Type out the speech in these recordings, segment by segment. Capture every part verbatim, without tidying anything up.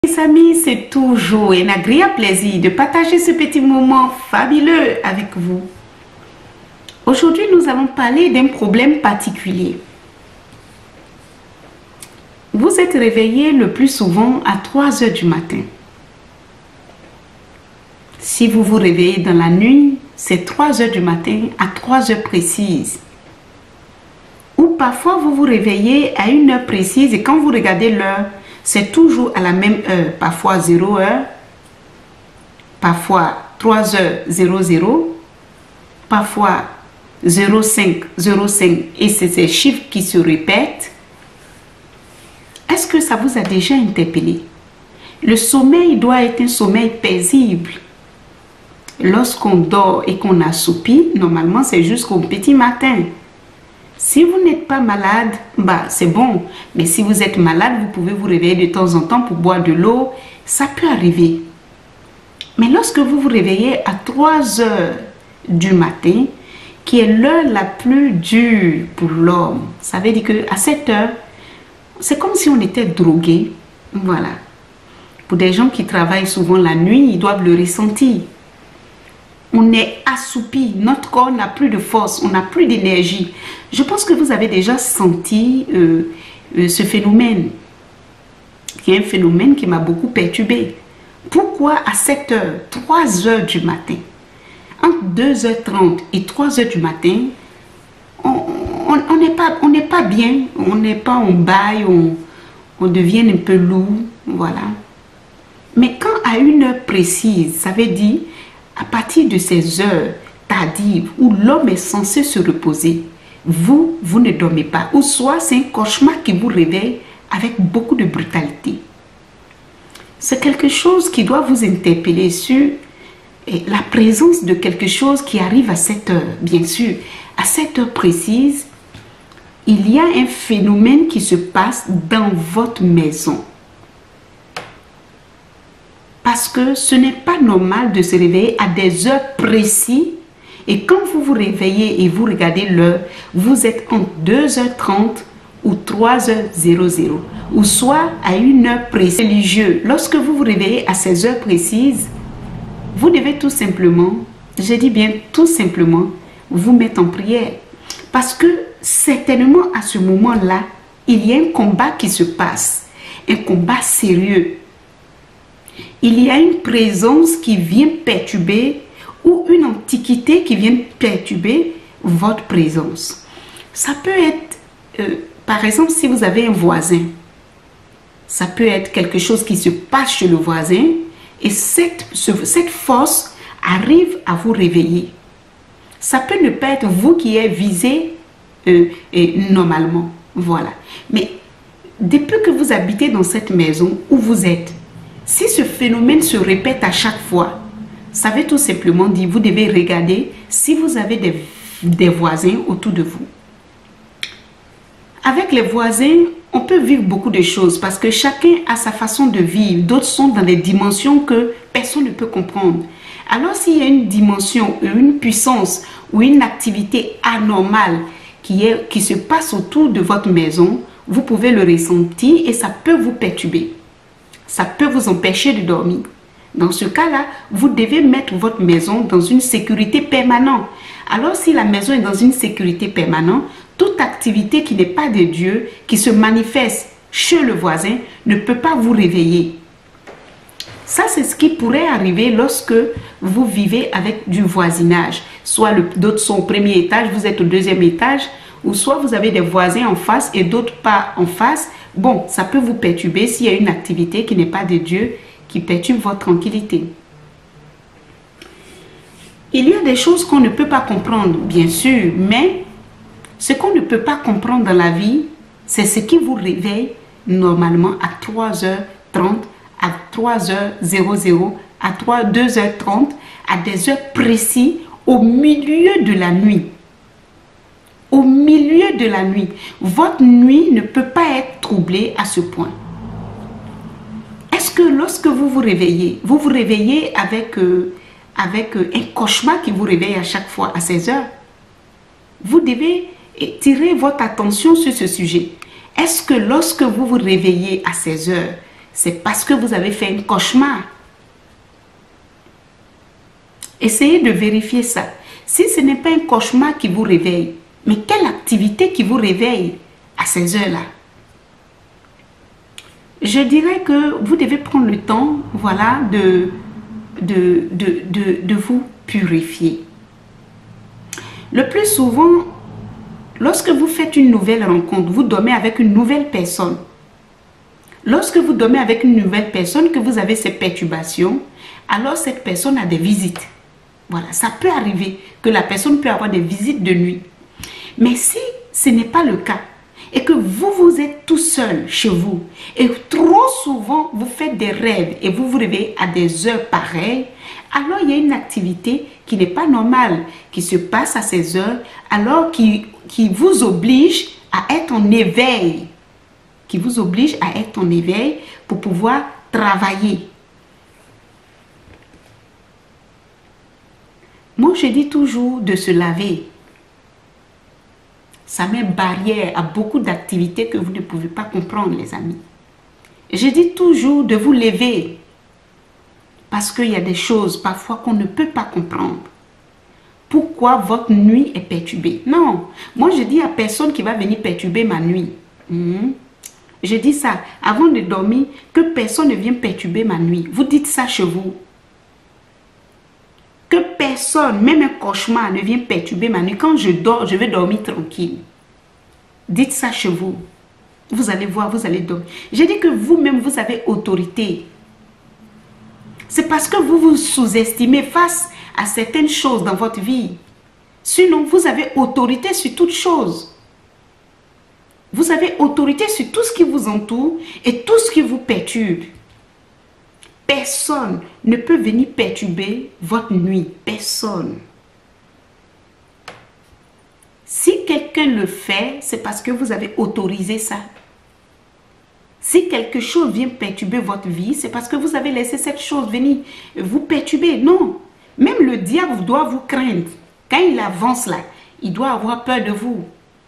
Mes amis, c'est toujours un agréable plaisir de partager ce petit moment fabuleux avec vous. Aujourd'hui, nous allons parler d'un problème particulier. Vous êtes réveillé le plus souvent à trois heures du matin. Si vous vous réveillez dans la nuit, c'est trois heures du matin à trois heures précises. Ou parfois, vous vous réveillez à une heure précise et quand vous regardez l'heure, c'est toujours à la même heure, parfois zéro heure, parfois trois heures zéro zéro, parfois zéro cinq zéro cinq et c'est ces chiffres qui se répètent. Est-ce que ça vous a déjà interpellé? Le sommeil doit être un sommeil paisible. Lorsqu'on dort et qu'on assoupit, normalement c'est jusqu'au petit matin. Si vous n'êtes pas malade, bah c'est bon. Mais si vous êtes malade, vous pouvez vous réveiller de temps en temps pour boire de l'eau. Ça peut arriver. Mais lorsque vous vous réveillez à trois heures du matin, qui est l'heure la plus dure pour l'homme, ça veut dire qu'à cette heure, c'est comme si on était drogué. Voilà. Pour des gens qui travaillent souvent la nuit, ils doivent le ressentir. On est assoupi, notre corps n'a plus de force, on n'a plus d'énergie. Je pense que vous avez déjà senti euh, euh, ce phénomène, qui est un phénomène qui m'a beaucoup perturbé. Pourquoi à sept heures, trois heures du matin, entre deux heures trente et trois heures du matin, on n'est pas, on n'est pas bien, on n'est pas en bail, on, on devient un peu lourd, voilà. Mais quand à une heure précise, ça veut dire à partir de ces heures tardives où l'homme est censé se reposer, vous, vous ne dormez pas. Ou soit c'est un cauchemar qui vous réveille avec beaucoup de brutalité. C'est quelque chose qui doit vous interpeller sur la présence de quelque chose qui arrive à cette heure. Bien sûr, à cette heure précise, il y a un phénomène qui se passe dans votre maison. Parce que ce n'est pas normal de se réveiller à des heures précises. Et quand vous vous réveillez et vous regardez l'heure, vous êtes entre deux heures trente ou trois heures zéro zéro. Ou soit à une heure précise. Religieux, lorsque vous vous réveillez à ces heures précises, vous devez tout simplement, je dis bien tout simplement, vous mettre en prière. Parce que certainement à ce moment-là, il y a un combat qui se passe. Un combat sérieux. Il y a une présence qui vient perturber ou une antiquité qui vient perturber votre présence. Ça peut être, euh, par exemple, si vous avez un voisin, ça peut être quelque chose qui se passe chez le voisin et cette, ce, cette force arrive à vous réveiller. Ça peut ne pas être vous qui êtes visé euh, et normalement, voilà. Mais depuis que vous habitez dans cette maison où vous êtes, si ce phénomène se répète à chaque fois, ça veut tout simplement dire, vous devez regarder si vous avez des, des voisins autour de vous. Avec les voisins, on peut vivre beaucoup de choses parce que chacun a sa façon de vivre. D'autres sont dans des dimensions que personne ne peut comprendre. Alors s'il y a une dimension, une puissance ou une activité anormale qui, est, qui se passe autour de votre maison, vous pouvez le ressentir et ça peut vous perturber. Ça peut vous empêcher de dormir. Dans ce cas-là, vous devez mettre votre maison dans une sécurité permanente. Alors, si la maison est dans une sécurité permanente, toute activité qui n'est pas de Dieu, qui se manifeste chez le voisin, ne peut pas vous réveiller. Ça, c'est ce qui pourrait arriver lorsque vous vivez avec du voisinage. Soit d'autres sont au premier étage, vous êtes au deuxième étage, ou soit vous avez des voisins en face et d'autres pas en face. Bon, ça peut vous perturber s'il y a une activité qui n'est pas de Dieu, qui perturbe votre tranquillité. Il y a des choses qu'on ne peut pas comprendre, bien sûr, mais ce qu'on ne peut pas comprendre dans la vie, c'est ce qui vous réveille normalement à trois heures trente, à trois heures zéro zéro, à deux heures trente, à des heures précises, au milieu de la nuit. Au milieu de la nuit, votre nuit ne peut pas être troublée à ce point. Est-ce que lorsque vous vous réveillez, vous vous réveillez avec, euh, avec euh, un cauchemar qui vous réveille à chaque fois à seize heures? Vous devez tirer votre attention sur ce sujet. Est-ce que lorsque vous vous réveillez à seize heures, c'est parce que vous avez fait un cauchemar. Essayez de vérifier ça. Si ce n'est pas un cauchemar qui vous réveille, mais quelle activité qui vous réveille à ces heures-là? Je dirais que vous devez prendre le temps, voilà, de, de, de, de, de vous purifier. Le plus souvent, lorsque vous faites une nouvelle rencontre, vous dormez avec une nouvelle personne. Lorsque vous dormez avec une nouvelle personne, que vous avez ces perturbations, alors cette personne a des visites. Voilà, ça peut arriver que la personne peut avoir des visites de nuit. Mais si ce n'est pas le cas, et que vous, vous êtes tout seul chez vous, et trop souvent, vous faites des rêves, et vous vous réveillez à des heures pareilles, alors il y a une activité qui n'est pas normale, qui se passe à ces heures, alors qui, qui vous oblige à être en éveil, qui vous oblige à être en éveil pour pouvoir travailler. Moi, je dis toujours de se laver. Ça met barrière à beaucoup d'activités que vous ne pouvez pas comprendre, les amis. Je dis toujours de vous lever. Parce qu'il y a des choses parfois qu'on ne peut pas comprendre. Pourquoi votre nuit est perturbée? Non, moi je dis à personne qui va venir perturber ma nuit. Mmh. Je dis ça avant de dormir, que personne ne vienne perturber ma nuit. Vous dites ça chez vous. Que personne, même un cauchemar, ne vienne perturber ma nuit. Quand je dors, je vais dormir tranquille. Dites ça chez vous. Vous allez voir, vous allez dormir. J'ai dit que vous-même, vous avez autorité. C'est parce que vous vous sous-estimez face à certaines choses dans votre vie. Sinon, vous avez autorité sur toutes choses. Vous avez autorité sur tout ce qui vous entoure et tout ce qui vous perturbe. Personne ne peut venir perturber votre nuit. Personne. Si quelqu'un le fait, c'est parce que vous avez autorisé ça. Si quelque chose vient perturber votre vie, c'est parce que vous avez laissé cette chose venir vous perturber. Non. Même le diable doit vous craindre. Quand il avance là, il doit avoir peur de vous.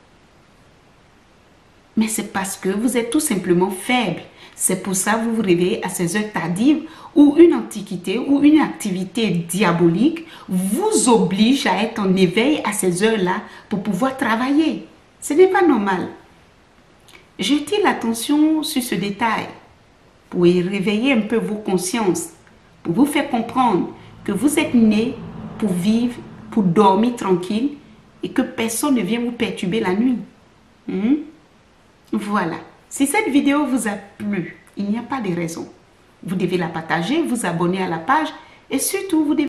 Mais c'est parce que vous êtes tout simplement faible. C'est pour ça que vous vous réveillez à ces heures tardives où une antiquité ou une activité diabolique vous oblige à être en éveil à ces heures-là pour pouvoir travailler. Ce n'est pas normal. Jetez l'attention sur ce détail pour y réveiller un peu vos consciences, pour vous faire comprendre que vous êtes né pour vivre, pour dormir tranquille et que personne ne vient vous perturber la nuit. Hmm? Voilà. Si cette vidéo vous a plu, il n'y a pas de raison. Vous devez la partager, vous abonner à la page et surtout vous devez